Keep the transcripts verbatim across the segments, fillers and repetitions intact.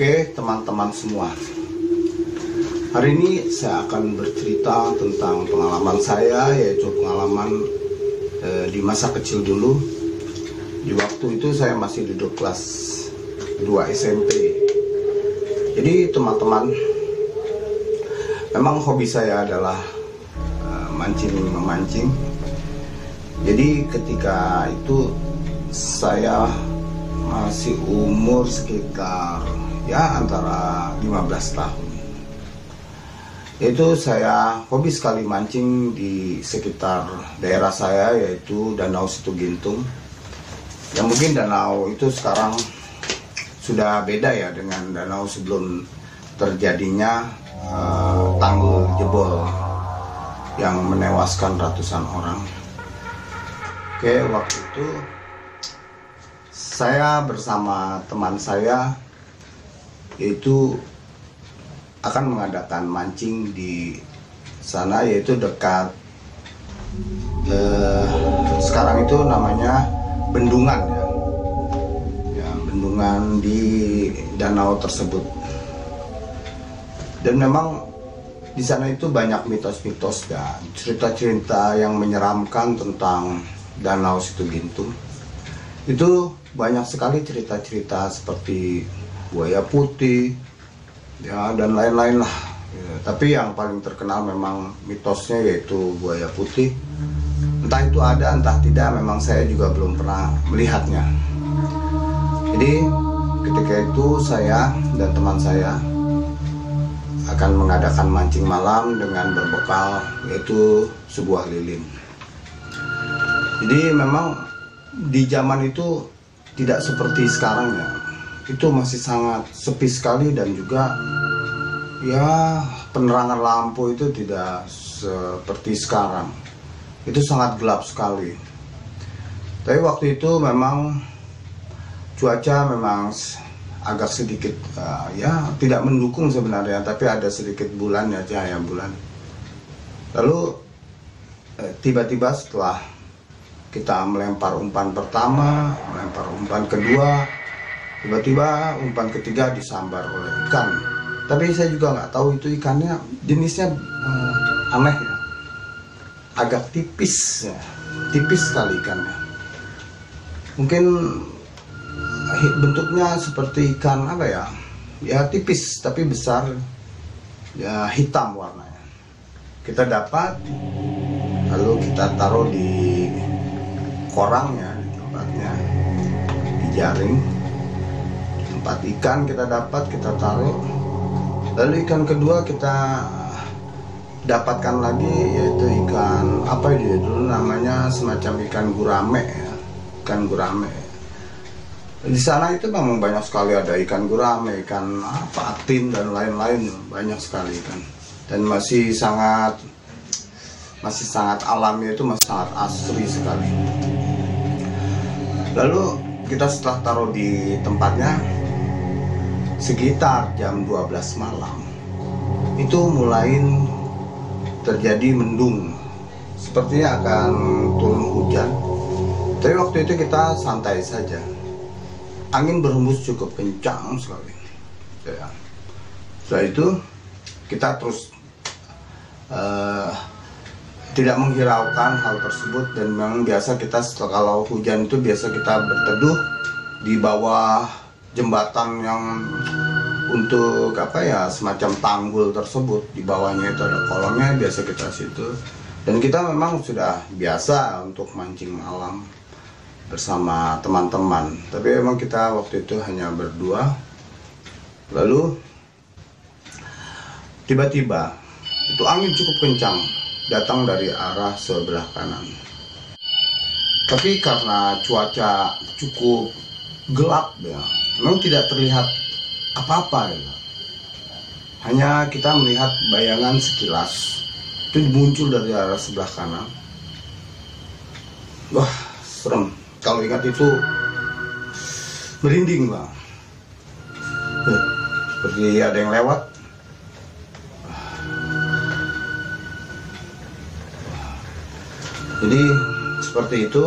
Oke teman-teman semua, hari ini saya akan bercerita tentang pengalaman saya, yaitu pengalaman eh, di masa kecil dulu. Di waktu itu saya masih duduk kelas dua S M P. Jadi teman-teman, memang hobi saya adalah eh, mancing-memancing. Jadi ketika itu saya masih umur sekitar ya antara lima belas tahun. Itu saya hobi sekali mancing di sekitar daerah saya, yaitu Danau Situgintung. Yang mungkin danau itu sekarang sudah beda ya dengan danau sebelum terjadinya uh, tanggul jebol yang menewaskan ratusan orang. Oke, waktu itu saya bersama teman saya yaitu akan mengadakan mancing di sana, yaitu dekat eh, sekarang itu namanya bendungan ya, ya bendungan di danau tersebut. Dan memang di sana itu banyak mitos-mitos dan cerita-cerita yang menyeramkan tentang Danau Situgintung. Itu banyak sekali cerita-cerita seperti buaya putih ya dan lain-lain lah ya, tapi yang paling terkenal memang mitosnya yaitu buaya putih. Entah itu ada entah tidak, memang saya juga belum pernah melihatnya. Jadi ketika itu saya dan teman saya akan mengadakan mancing malam dengan berbekal yaitu sebuah lilin. Jadi memang di zaman itu tidak seperti sekarang ya, itu masih sangat sepi sekali, dan juga ya penerangan lampu itu tidak seperti sekarang, itu sangat gelap sekali. Tapi waktu itu memang cuaca memang agak sedikit uh, ya tidak mendukung sebenarnya, tapi ada sedikit bulan ya, cahaya bulan. Lalu eh, tiba-tiba setelah kita melempar umpan pertama, melempar umpan kedua, tiba-tiba umpan ketiga disambar oleh ikan. Tapi saya juga nggak tahu itu ikannya jenisnya eh, aneh ya, agak tipis ya, tipis sekali ikannya. Mungkin bentuknya seperti ikan apa ya, ya tipis tapi besar, ya hitam warnanya. Kita dapat, lalu kita taruh di korangnya, di tempatnya, di jaring. Empat ikan kita dapat, kita taruh. Lalu ikan kedua kita dapatkan lagi, yaitu ikan apa dia dulu namanya, semacam ikan gurame ya, ikan gurame. Di sana itu memang banyak sekali ada ikan gurame, ikan apa atin dan lain-lain, banyak sekali ikan. Dan masih sangat masih sangat alami, itu masih sangat asri sekali. Lalu kita setelah taruh di tempatnya sekitar jam dua belas malam, itu mulai terjadi mendung, sepertinya akan turun hujan. Tapi waktu itu kita santai saja, angin berhembus cukup kencang sekali ya. Setelah itu kita terus uh, tidak menghiraukan hal tersebut, dan memang biasa kita setelah kalau hujan itu biasa kita berteduh di bawah jembatan yang untuk apa ya, semacam tanggul tersebut. Di bawahnya itu ada kolongnya, biasa kita situ. Dan kita memang sudah biasa untuk mancing malam bersama teman-teman, tapi memang kita waktu itu hanya berdua. Lalu tiba-tiba itu angin cukup kencang datang dari arah sebelah kanan. Tapi karena cuaca cukup gelap ya, memang tidak terlihat apa-apa ya. Hanya kita melihat bayangan sekilas itu muncul dari arah sebelah kanan. Wah, serem. Kalau ingat itu merinding bang. Eh, seperti ada yang lewat. Jadi seperti itu,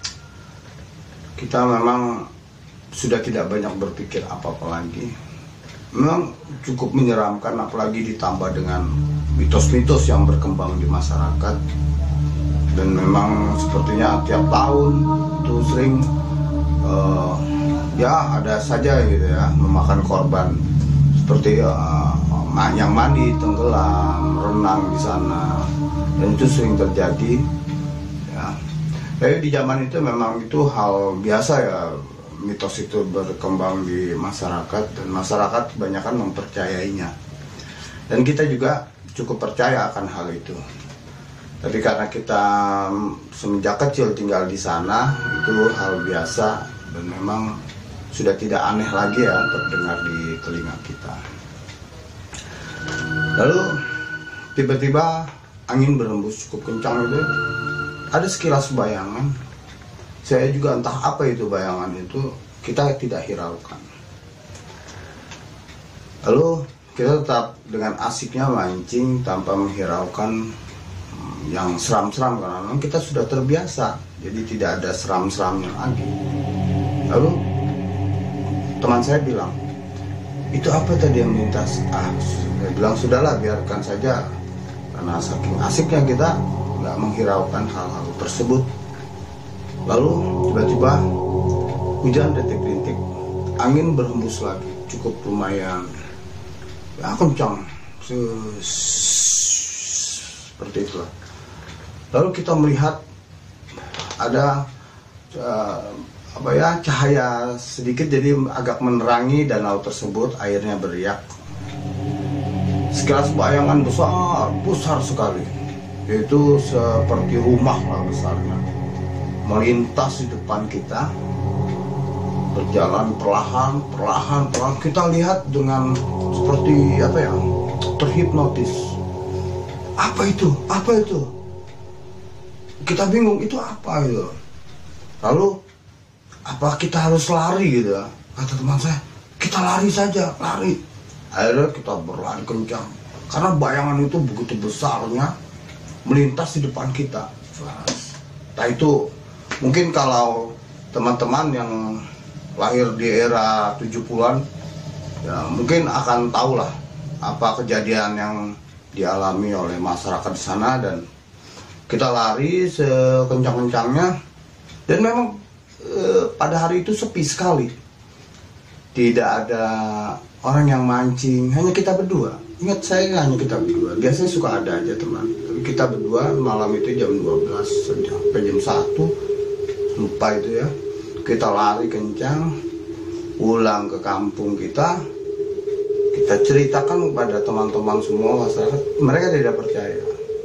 kita memang sudah tidak banyak berpikir apa-apa lagi. memang cukup menyeramkan, apalagi ditambah dengan mitos-mitos yang berkembang di masyarakat. Dan memang sepertinya tiap tahun itu sering uh, ya ada saja gitu ya memakan korban, seperti uh, yang mandi tenggelam, renang di sana, dan itu sering terjadi ya. Jadi di zaman itu memang itu hal biasa ya, mitos itu berkembang di masyarakat, dan masyarakat kebanyakan mempercayainya, dan kita juga cukup percaya akan hal itu. Tapi karena kita semenjak kecil tinggal di sana, itu hal biasa dan memang sudah tidak aneh lagi ya terdengar di telinga kita. Lalu tiba-tiba angin berhembus cukup kencang itu, ada sekilas bayangan. Saya juga entah apa itu bayangan itu, kita tidak hiraukan. Lalu kita tetap dengan asiknya mancing tanpa menghiraukan yang seram-seram, karena memang kita sudah terbiasa, jadi tidak ada seram-seramnya lagi. Lalu teman saya bilang, itu apa tadi yang melintas? Ah, saya bilang sudahlah, biarkan saja, karena saking asiknya kita nggak menghiraukan hal-hal tersebut. Lalu tiba-tiba hujan rintik-rintik, angin berhembus lagi, cukup lumayan ya kencang, seperti itulah. Lalu kita melihat ada uh, apa ya cahaya sedikit, jadi agak menerangi danau tersebut, airnya beriak. Sekilas bayangan besar, besar sekali, yaitu seperti rumah lah besarnya, melintas di depan kita, berjalan perlahan, perlahan, perlahan. Kita lihat dengan seperti apa ya, terhipnotis. Apa itu? Apa itu? Kita bingung, itu apa gitu. Lalu apa kita harus lari gitu ya? Kata teman saya, kita lari saja, lari. Akhirnya kita berlari kencang, karena bayangan itu begitu besarnya melintas di depan kita. Nah itu mungkin kalau teman-teman yang lahir di era tujuh puluhan ya mungkin akan tahulah apa kejadian yang dialami oleh masyarakat di sana. Dan kita lari sekencang-kencangnya, dan memang e, pada hari itu sepi sekali, tidak ada orang yang mancing, hanya kita berdua. Ingat, saya hanya kita berdua, biasanya suka ada aja teman, tapi kita berdua malam itu jam dua belas sampai jam satu, lupa itu ya. Kita lari kencang pulang ke kampung kita, kita ceritakan kepada teman-teman semua masyarakat, mereka tidak percaya.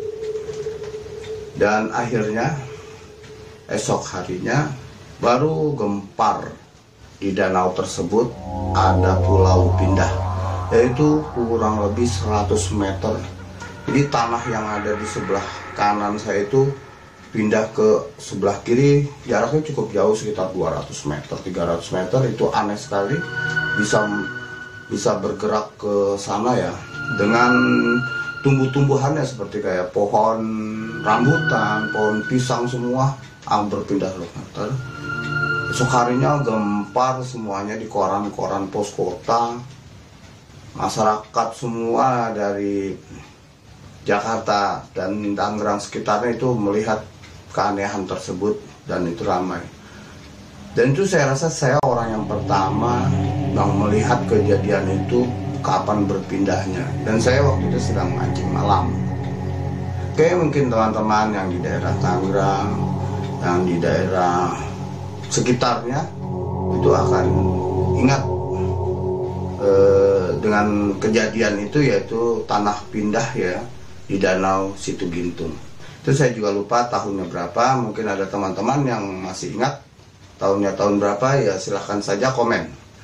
Dan akhirnya esok harinya baru gempar di danau tersebut, ada pulau pindah, yaitu kurang lebih seratus meter. Jadi tanah yang ada di sebelah kanan saya itu pindah ke sebelah kiri, jaraknya cukup jauh, sekitar dua ratus meter, tiga ratus meter. Itu aneh sekali, bisa bisa bergerak ke sana ya, dengan tumbuh-tumbuhannya seperti kayak pohon rambutan, pohon pisang semua ah, berpindah meter. Esok harinya gempar semuanya di koran-koran pos kota. Masyarakat semua dari Jakarta dan Tangerang sekitarnya itu melihat keanehan tersebut, dan itu ramai. Dan itu saya rasa saya orang yang pertama yang melihat kejadian itu kapan berpindahnya. Dan saya waktu itu sedang mancing malam. Oke, mungkin teman-teman yang di daerah Tangerang, yang di daerah sekitarnya itu akan ingat eh, dengan kejadian itu, yaitu tanah pindah ya di Danau Situgintung. Itu saya juga lupa tahunnya berapa, mungkin ada teman-teman yang masih ingat tahunnya tahun berapa, ya silahkan saja komen.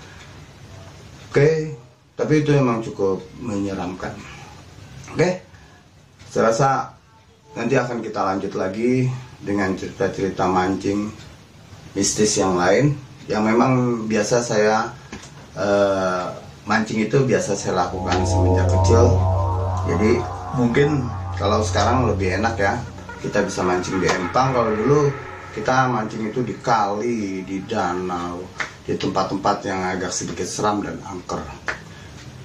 Oke, tapi itu memang cukup menyeramkan. Oke, saya rasa nanti akan kita lanjut lagi dengan cerita-cerita mancing mistis yang lain, yang memang biasa saya uh, mancing itu biasa saya lakukan semenjak kecil. Jadi mungkin kalau sekarang lebih enak ya, kita bisa mancing di empang. Kalau dulu kita mancing itu di kali, di danau, di tempat-tempat yang agak sedikit seram dan angker.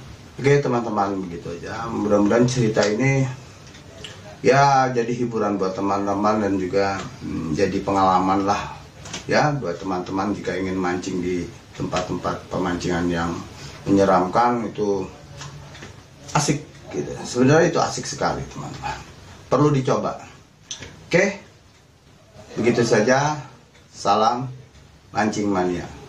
Oke teman-teman, begitu aja. Mudah-mudahan cerita ini ya jadi hiburan buat teman-teman dan juga hmm, jadi pengalaman lah ya buat teman-teman jika ingin mancing di tempat-tempat pemancingan yang menyeramkan. Itu asik gitu. Sebenarnya itu asik sekali teman-teman. Perlu dicoba. Oke. Begitu saja. Salam mancing mania.